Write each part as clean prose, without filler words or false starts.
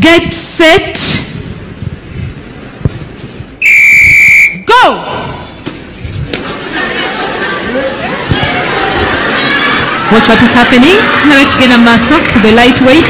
Get set. Go! Watch what is happening. Let's get a muscle to the lightweight.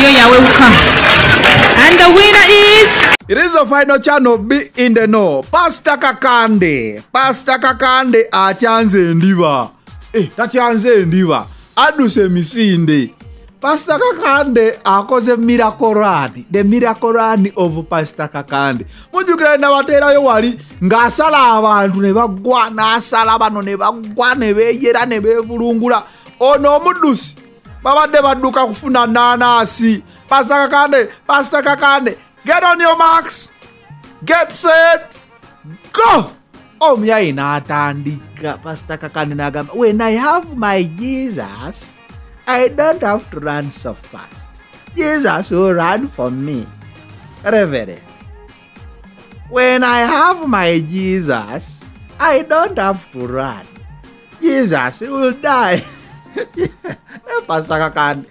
And the winner is... It is the final channel, Be in the Know. Pastor Kakande. Pastor Kakande achanze ndiva. Tachanze ndiva. Aduse misinde. Pastor Kakande akoze miracle run. The miracle run of Pastor Kakande. Mujukira na watera yo wali ngasala abantu ne bagwa nasala bano ne bagwa ne beyera ne bevulungula. Ono mudusi. Babade baduka kufuna nanasi. Pastor Kakande. Get on your marks. Get set. Go. Omya inatandika. Pastor Kakande nagamba. When I have my Jesus, I don't have to run so fast. Jesus will run for me. Reverend. When I have my Jesus, I don't have to run. Jesus will die. Pastor Kakande.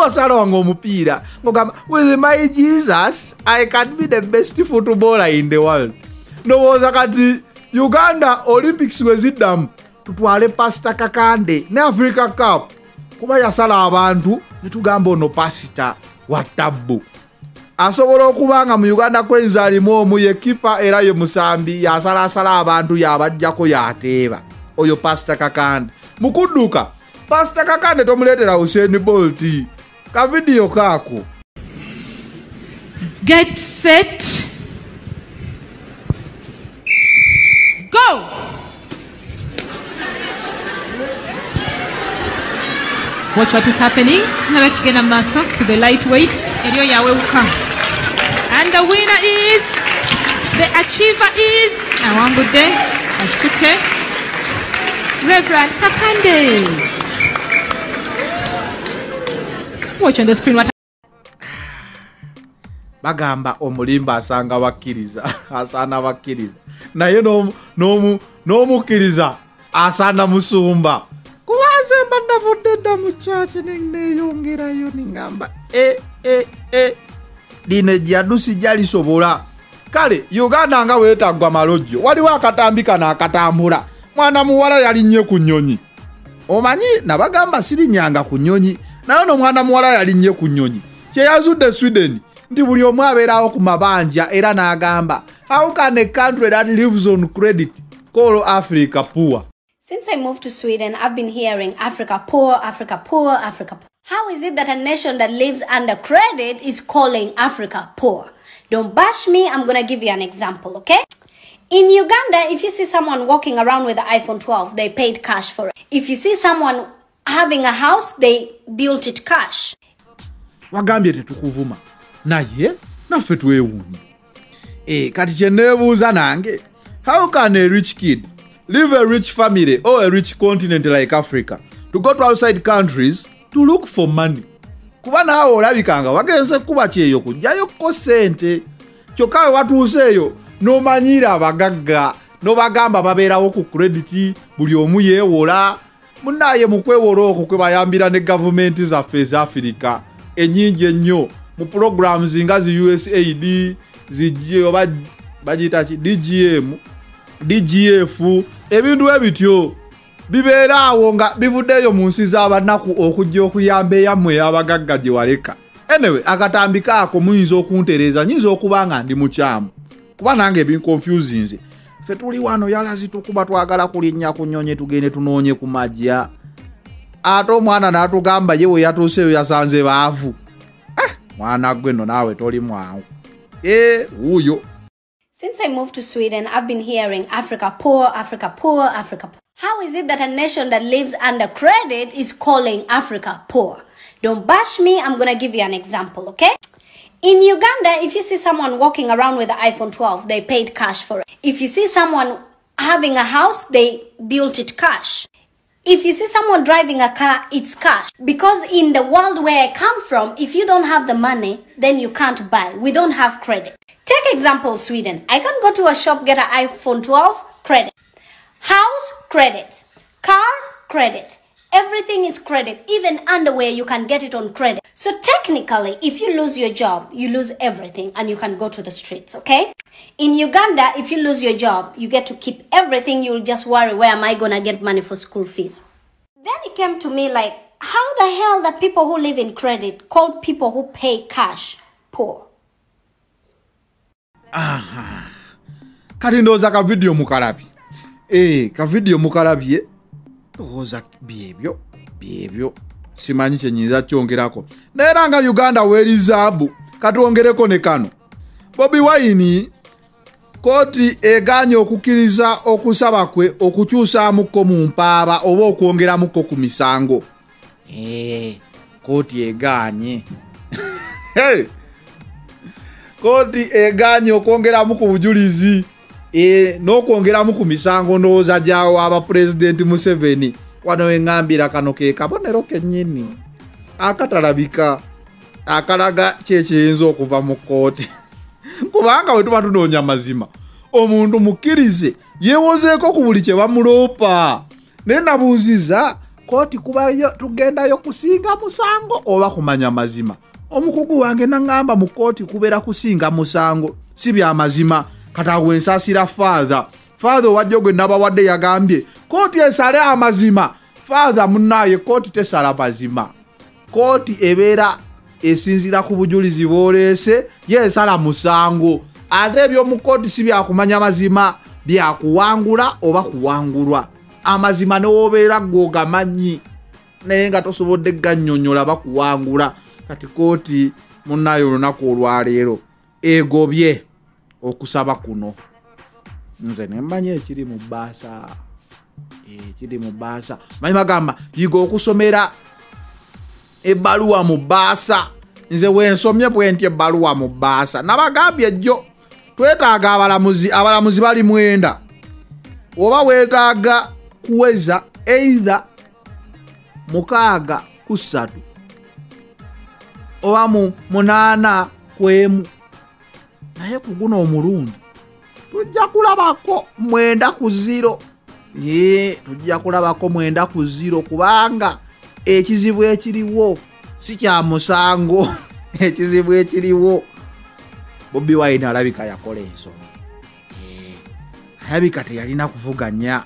With my Jesus, I can be the best footballer in the world. No was akati Uganda Olympics wezidam tutwale Pastor Kakande ne Africa Cup. Kuba yasala abantu nitugamba ono pasita watabu. Asobola okubanga mu Uganda kwenza alimo mu yekipa era ye musambi yasala abantu yabajjako yateeba. Oyo Pastor Kakande. Mukuduka Pastor Kakande tomuletera Usain Bolt. Ka video kako. Get set. Go. Watch what is happening. Let's get a muscle to the lightweight. And the winner is, the achiever is, I want good day, Ashtute, Reverend Kakande. Watch on the screen what bagamba omulimba asanga bakiriza asana bakiriza naye no mukiriza asana musumba kuwaze bandavudde mu church ninge yongera yo ningamba dine jadusi jali sobola kale Uganda nga wetagwa malojjo waliwo akatambika na akatambula mwana muwala yalinnye ku nnyonyi omanyi nabagamba siri nyanga ku nnyonyi nayo no mwana muwala yalinnye ku nnyonyi kye yazudde Sweden ndi buli omu abeerawo ku mabanja era n'agamba how can a country that lives on credit call Africa poor? Since I moved to Sweden, I've been hearing Africa poor, Africa poor, Africa poor. How is it that a nation that lives under credit is calling Africa poor? Don't bash me, I'm gonna give you an example, okay? In Uganda, if you see someone walking around with an iPhone 12, they paid cash for it. If you see someone having a house, they built it cash. Wagambye tetukuvuma. Naye naffe twewuunye. Kati kye neebuuza nange, how can a rich kid leave a rich family or a rich continent like Africa to go to outside countries to look for money? Kuba naawe olabikanga wagenze kuba kyeyo kujjayo ko ssente. Kyokka we watuuseeyo n'omanyira abagagga n'obagamba babeerawo ku credit buli omu yeewola. Munaaye mu kwewola okwo kwe bayambira ne gavumenti zaffe eza Africa ennyingi ennyo mu programs nga zi USAID oba bagiyita ki DGM DGF ebintu ebityo bibeeraawo nga bivuddeyo mu nsi z'abanaku okujja okuyamba eyammwe abagagga gye waleka. Anyway, akatambika ako muyinza okuntereeza nyinza okuba nga ndi mukyamu kuba nange binconfuse nze. Ffe tuli wano yalazi tukuba twagala kulinnya ku nnyonyi tugende tunoonye ku majja. Ate omwana n'atugamba ye we yatuuseyo yasanze baavu. Mwana gwe no nawe toli mwangu. Uyo. Since I moved to Sweden, I've been hearing Africa poor, Africa poor, Africa poor. How is it that a nation that lives under credit is calling Africa poor? Don't bash me, I'm gonna give you an example, okay? In Uganda, if you see someone walking around with an iPhone 12, they paid cash for it. If you see someone having a house, they built it cash. If you see someone driving a car, it's cash. Because in the world where I come from, if you don't have the money, then you can't buy. We don't have credit. Take example, Sweden. I can go to a shop, get an iPhone 12, credit. House, credit. Car, credit. Everything is credit. Even underwear, you can get it on credit. So technically, if you lose your job, you lose everything and you can go to the streets, okay? In Uganda, if you lose your job, you get to keep everything. You'll just worry, where am I going to get money for school fees? Then it came to me like, how the hell the people who live in credit call people who pay cash poor? Kati ndoza ka video mukalabi. Ka video mukalabi oza byebyo. Simanyi kyenyinza kyongerako. Naye nga Uganda werizaabu katwongereko ne kano. Bobi Wine koti eganye okukiriza okusaba kwe okukyusaamuko mu mpaaba oba okwongeramuko ku misango. Koti eganye. Koti eganye okwongeramu ku bujulizi. N'okwongeramu ku misango ndowooza gyawo aba President Museveni. Wano engambira kano ke kabonero kennyini akatalabika akalaga kyekiyinza okuva mu kooti. Kubanga bwe tuba tunoonya mazima omuntu mukkirize yeewozeeko ku buli kye bamuloopa. Naye nabuuziza kooti kubayo tugendayo kusinga musango oba kumanya mazima. Omukugu wange nangamba mu kooti kubeera kusinga musango si bya mazima. Katagwe nsasira father wajjo gwe nabawadde yagambye kooti esale amazima. Father munnaye kooti tesala mazima. Kooti ebeera esinzira ku bujulizi bwoleese yesala musango. Ate ebyomu kooti si byakumanya mazima, byakuwangula oba kuwangulwa. Amazima newobeera gogamanyi naye nga tosobodde gannyonnyola bakuwangula. Kati kooti munnaye olunaku olwaleero egobye okusaba kuno. Nze nemmanyi ekiri mu bbaasa. Ekiri mu bbaasa. Manyi bagamba yiga okusomera ebbaluwa mu bbaasa. Nze wensomye bwenti ebbaluwa mu bbaasa. Nabagambye jjo twetaaga abalamuzi bali 9. Oba weetaaga kuweza either 6 oba 8 kwemu. Naye ku guno omulundi tujja kulabako 9-0. Tujja kulabako 9-0 kubanga ekizibu ekiriwo si kya musango. Ekizibu ekiriwo Bobi Wine alabika yakola ensonga. Alabika teyalina kuvuganya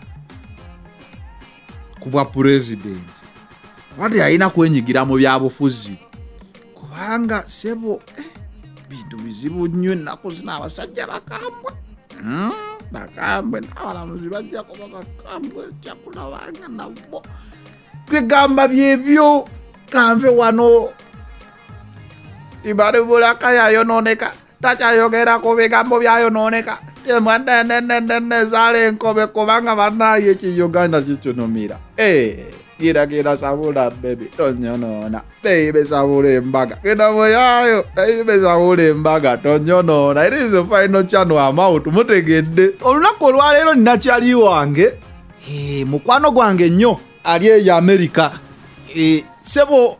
ku bwa president. Wati yalina kwenyigira mu byabufuzi kubanga sebo bintu bizibu nnyo ennaku zino abasajja bakambwe. Bakambwe n'abalamuzi bajja kuba bakambwe kyakulabanga nabo. Twegamba byebyo kanve wano ibaribula kayayononeka takyayogerako bigambo byayononeka. Temwandenenene zale enkobe kubanga banaye ekiyuganda kikyunomira. Kira sabula baby tonyonona baby sabula embaga kina moyayo baby sabula embaga tonyonona. It is the final channel amount mutegedde olunaku olwaleero ninakyali wange mukwano gwange nnyo ali ya America sebo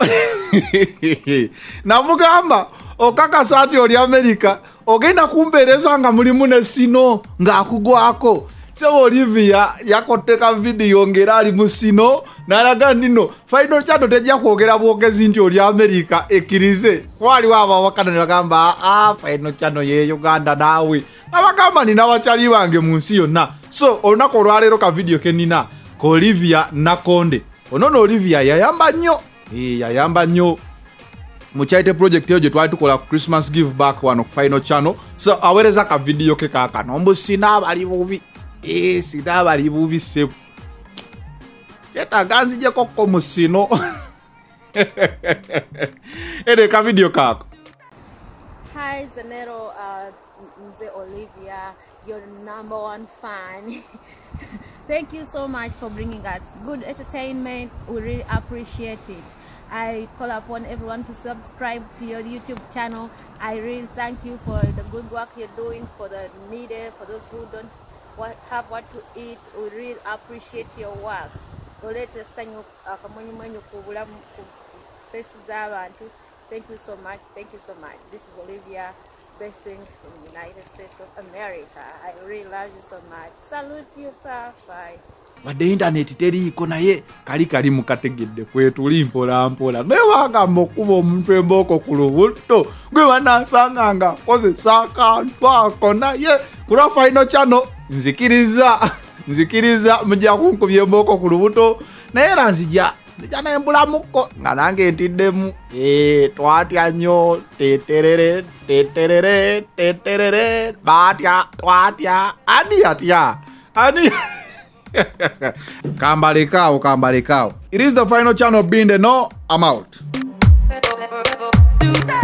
namugamba okakasa ati oli America ogenda kumpeereza nga mulimu ne sino ng'akugwako. Sebo Olivia yakoteka video ngera ali musino nalaga nino final channel tejja kwogera bwogezi nti oli America ekirize. Wali waba wakana nagamba final channel ye Uganda nawe abagamba nina bachali bange mu nsi yonna. So olunaku olwaleero ka video kenina ko Olivia Nakonde. Ono Olivia yayamba nnyo mu charity project yo gye twali tukola Christmas give back wano final channel. So awereza ka video ke kakano mbu sina bali bubi. Sina bali bubi sebo kyetaaga nzijeko ko musino. Ere ka video kako. Hi Zanero, Nze Olivia, your #1 fan. Thank you so much for bringing us good entertainment. We really appreciate it. I call upon everyone to subscribe to your YouTube channel. I really thank you for the good work you're doing for the needy, for those who don't have what to eat. We really appreciate your work. Thank you so much. Thank you so much. This is Olivia Blessing from the United States of America. I really love you so much. Salute yourself. Bye. wadde internet teriiko naye kali mukategedde kwetuli mpola naye wagamba okuba omuntu embooko ku lubuto gwe banansanganga kozesa akantu ako naye kulwa Final Channel nzikiriza mujja kunkubya embooko ku lubuto naye era nzija nembulamuko nga nange ntiddemu twatya nnyo teterere batya twatya ani kambalekaawo. It is the Final Channel being the no, I'm out.